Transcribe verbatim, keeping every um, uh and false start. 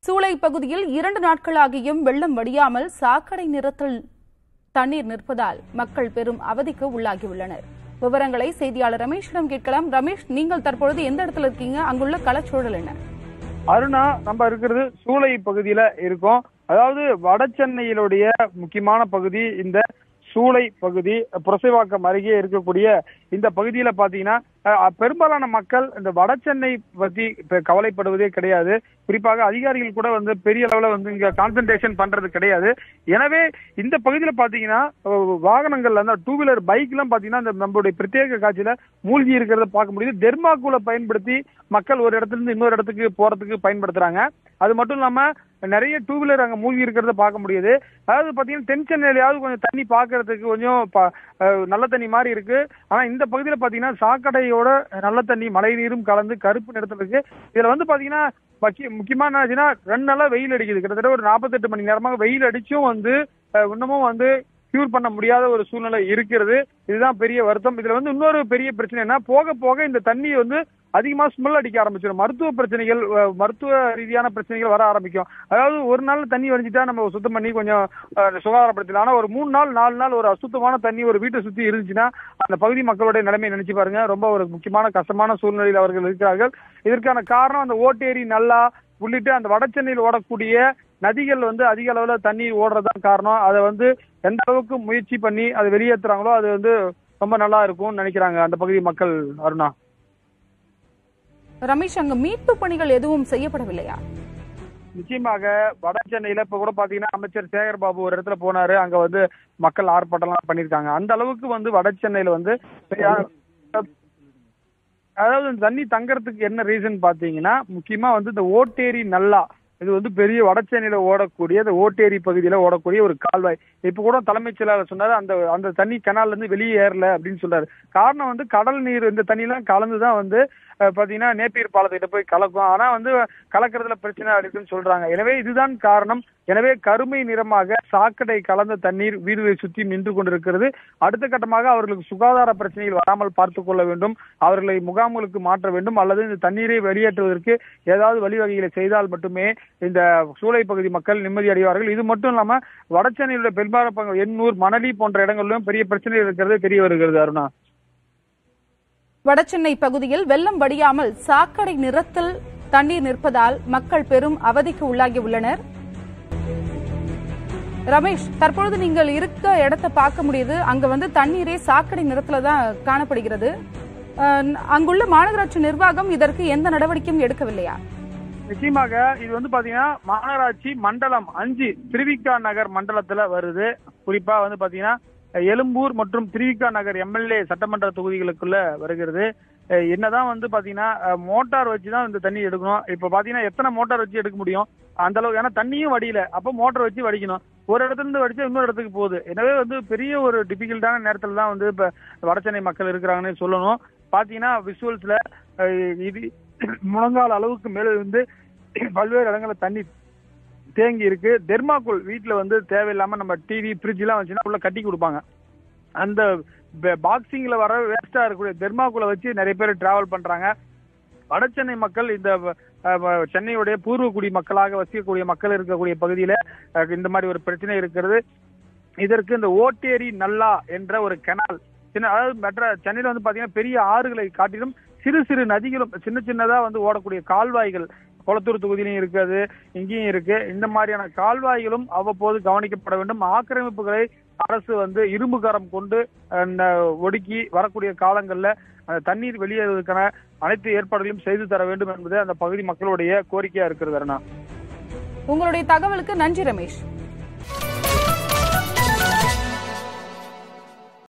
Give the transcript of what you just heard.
சூளை பகுதியில் இரண்டு நாட்களாகியும் வெள்ளம் வடியாமல் சாக்கடை நிறத்தில் தண்ணீர் நிற்பதால் மக்கள் பெரும் அவதிக்கு உள்ளாகியுள்ளனர். விவரங்களை செய்தியாளர் ரமேஷிடம் கேட்கலாம். ரமேஷ், நீங்கள் தற்பொழுது எந்த இடத்துல இருக்கீங்க? அங்குள்ள களச்சூழல் என்ன? அருணா, நம்ம இருக்கிறது சூளை பகுதியில இருக்கோம். அதாவது வட சென்னையிலுடைய முக்கியமான பகுதி இந்த சூளை பகுதி. புரசைவாக்கம் அருகே இருக்கக்கூடிய இந்த பகுதியில பாத்தீங்கன்னா பெரும்பாலான மக்கள் இந்த வட சென்னை பத்தி கவலைப்படுவதே கிடையாது. குறிப்பாக அதிகாரிகள் கூட வந்து பெரிய அளவுல வந்து இங்க கான்சன்ட்ரேஷன் பண்றது கிடையாது. எனவே இந்த பகுதியில பாத்தீங்கன்னா வாகனங்கள்ல அந்த டூ வீலர் பைக் எல்லாம் பாத்தீங்கன்னா இந்த நம்மளுடைய பிரத்யேக காட்சியில மூழ்கி இருக்கிறத பார்க்க முடியுது. தெர்மாக்கூலை பயன்படுத்தி மக்கள் ஒரு இடத்துல இருந்து இன்னொரு இடத்துக்கு போறதுக்கு பயன்படுத்துறாங்க. அது மட்டும் இல்லாம நிறைய டூ வீலர் அங்க மூழ்கி இருக்கிறத பார்க்க முடியுது. அதாவது பாத்தீங்கன்னா தென் சென்னையிலாவது கொஞ்சம் தண்ணி பாக்குறதுக்கு கொஞ்சம் நல்ல தண்ணி மாதிரி இருக்கு. ஆனா இந்த பகுதியில பாத்தீங்கன்னா சாக்கடையோட நல்ல தண்ணி மழை நீரும் கலந்து கருப்பு நிறத்துல இருக்கு. இதுல வந்து பாத்தீங்கன்னா முக்கியமா என்ன ரெண்டு நாளா வெயில் அடிக்குது. கிட்டத்தட்ட ஒரு நாற்பத்தி எட்டு மணி நேரமாக வெயில் அடிச்சும் வந்து இன்னமும் வந்து கியூர் பண்ண முடியாத ஒரு சூழ்நிலை இருக்கிறது. இதுதான் பெரிய வருத்தம். இதுல வந்து இன்னொரு பெரிய பிரச்சனை என்ன, போக போக இந்த தண்ணி வந்து அதிகமா ஸ்மெல் அடிக்க ஆரம்பிச்சிடும். மருத்துவ பிரச்சனைகள், மருத்துவ ரீதியான பிரச்சனைகள் வர ஆரம்பிக்கும். அதாவது ஒரு நாள் தண்ணி வடிஞ்சிட்டா நம்ம சுத்தம் பண்ணி கொஞ்சம் சுகாதாரப்படுத்தலாம். ஆனா ஒரு மூணு நாள் நாலு நாள் ஒரு அசுத்தமான தண்ணி ஒரு வீட்டை சுத்தி இருந்துச்சுன்னா அந்த பகுதி மக்களுடைய நிலைமை நினைச்சு பாருங்க. ரொம்ப ஒரு முக்கியமான கஷ்டமான சூழ்நிலையில் அவர்கள் இருக்கிறார்கள். இதற்கான காரணம் அந்த ஓட்டேரி நல்லா உள்ளிட்டு அந்த வட சென்னையில் ஓடக்கூடிய நதிகள் வந்து அதிக அளவுல தண்ணீர் ஓடுறதுதான் காரணம். அதை வந்து எந்த அளவுக்கு முயற்சி பண்ணி அதை வெளியேற்றுறாங்களோ அது வந்து ரொம்ப நல்லா இருக்கும்னு நினைக்கிறாங்க அந்த பகுதி மக்கள். அருணா, ரமேஷ், அங்க மீட்பு பணிகள் எதுவும் செய்யப்படவில்லையா? நிச்சயமாக வட சென்னையில இப்ப கூட பாத்தீங்கன்னா அமைச்சர் சேகர் பாபு ஒரு இடத்துல போனாரு. அங்க வந்து மக்கள் ஆர்ப்பாட்டம் எல்லாம் பண்ணிருக்காங்க. அந்த அளவுக்கு வந்து வட சென்னையில வந்து அதாவது தண்ணி தங்கறதுக்கு என்ன ரீசன் பாத்தீங்கன்னா முக்கியமா வந்து இந்த ஓட்டேரி நல்லா இது வந்து பெரிய வட சென்னையில ஓடக்கூடிய இந்த ஓட்டேரி பகுதியில ஓடக்கூடிய ஒரு கால்வாய். இப்ப கூட தலைமைச் செயலாளர் சொன்னாரு அந்த அந்த தண்ணி கனால்ல இருந்து வெளியே ஏறல அப்படின்னு சொல்றாரு. காரணம் வந்து கடல் நீர் இந்த தண்ணி எல்லாம் கலந்துதான் வந்து பாத்தீங்கன்னா நேப்பியர் பாலத்திட்ட போய் கலக்கும். ஆனா வந்து கலக்கிறதுல பிரச்சனை இருக்குன்னு சொல்றாங்க. எனவே இதுதான் காரணம். எனவே கருமை நிறமாக சாக்கடை கலந்த தண்ணீர் வீடுகளை சுற்றி நின்று கொண்டிருக்கிறது. அடுத்த கட்டமாக அவர்களுக்கு சுகாதார பிரச்சனைகள் வராமல் பார்த்துக் கொள்ள வேண்டும். அவர்களை முகாம்களுக்கு மாற்ற வேண்டும். அல்லது இந்த தண்ணீரை வெளியேற்றுவதற்கு ஏதாவது வழிவகைகளை செய்தால் மட்டுமே இந்த சூளை பகுதி மக்கள் நிம்மதி அடைவார்கள். இது மட்டும் இல்லாம வட சென்னையுடைய பெரும்பாலான எண்ணூர், மணலி போன்ற இடங்களிலும் பெரிய பிரச்சனை இருக்கிறது தெரிய வருகிறது. அருணா, வடசென்னை பகுதியில் வெள்ளம் வடியாமல் சாக்கடை நிறத்தில் தண்ணீர் நிற்பதால் மக்கள் பெரும் அவதிக்கு உள்ளாகி உள்ளனர். ரமேஷ், தற்பொழுது நீங்கள் இருக்க இடத்தை பார்க்க முடியுது. அங்க வந்து தண்ணீரே சாக்கடை நிறத்துல தான் காணப்படுகிறது. அங்குள்ள மாநகராட்சி நிர்வாகம் இதற்கு எந்த நடவடிக்கையும் எடுக்கவில்லையா? நிச்சயமாக இது வந்து பாத்தீங்கன்னா மாநகராட்சி மண்டலம் அஞ்சு திருவிக்கா நகர் மண்டலத்துல வருது. குறிப்பா வந்து பாத்தீங்கன்னா எழும்பூர் மற்றும் திருவிக்கா நகர் எம்எல்ஏ சட்டமன்ற தொகுதிகளுக்குள்ள வருகிறது. என்னதான் வந்து பாத்தீங்கன்னா மோட்டார் வச்சுதான் இந்த தண்ணி எடுக்கணும். இப்ப பாத்தீங்கன்னா எத்தனை மோட்டார் வச்சு எடுக்க முடியும் அந்த அளவுக்கு, ஏன்னா தண்ணியும் வடியல. அப்ப மோட்டார் வச்சு வடிக்கணும். ஒரு இடத்துல இருந்து வடிச்சா இன்னொரு இடத்துக்கு போகுது. எனவே வந்து பெரிய ஒரு டிபிகல்ட்டான நேரத்துல தான் வந்து இப்ப வடசென்னை மக்கள் இருக்கிறாங்கன்னு சொல்லணும். பாத்தீங்கன்னா விசுவல்ஸ்ல இது முழங்கால அளவுக்கு மேல வந்து பல்வேறு இடங்கள்ல தண்ணி தேங்கி இருக்கு. தெர்மாக்கூல் வீட்டுல வந்து தேவையில்லாம நம்ம டிவி ஃப்ரிட்ஜ் எல்லாம் வச்சுன்னா உள்ள கட்டி கொடுப்பாங்க. அந்த பாக்ஸிங்ல வர வேஸ்டா இருக்கக்கூடிய தெர்மாக்கூலை வச்சு நிறைய பேர் டிராவல் பண்றாங்க. வட சென்னை மக்கள் இந்த சென்னையுடைய பூர்வக்குடி மக்களாக வசிக்கக்கூடிய மக்கள் இருக்கக்கூடிய பகுதியில இந்த மாதிரி ஒரு பிரச்சனை இருக்கிறது. இதற்கு இந்த ஓட்டேரி நல்லா என்ற ஒரு கெனால் சின்ன, அதாவது மெட்ரா சென்னையில வந்து பாத்தீங்கன்னா பெரிய ஆறுகளை காட்டிலும் சிறு சிறு நதிகளும் சின்ன சின்னதா வந்து ஓடக்கூடிய கால்வாய்கள் கொளத்தூர் தொகுதியிலும் இருக்கிறது, இங்கேயும் இருக்கு. இந்த மாதிரியான கால்வாய்களும் அவ்வப்போது கவனிக்கப்பட வேண்டும். ஆக்கிரமிப்புகளை அரசு வந்து இரும்பு கரம் கொண்டு ஒடுக்கி வரக்கூடிய காலங்கள்ல தண்ணீர் வெளியேறுவதற்கான அனைத்து ஏற்பாடுகளையும் செய்து தர வேண்டும் என்பது அந்த பகுதி மக்களுடைய கோரிக்கையா இருக்கிறது. அருணா, உங்களுடைய தகவலுக்கு நன்றி ரமேஷ்.